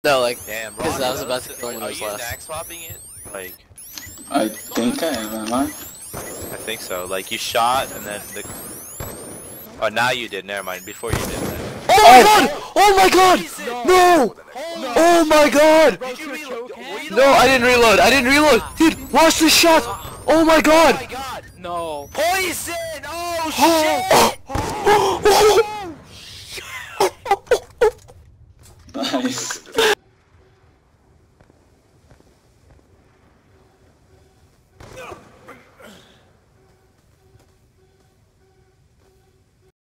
No, like, Damn, because I was about to Ron, kill him when are I was you last. knack swapping it? Like, I think I am, am I? I think so. Like, you shot and then the... Oh, now you did. Never mind. Before you did that. Oh my god! No! Oh my god! Did you reload? No, I didn't reload. I didn't reload. Dude, watch this shot. Oh my god! Oh my god! No. Poison! Oh shit! Nice.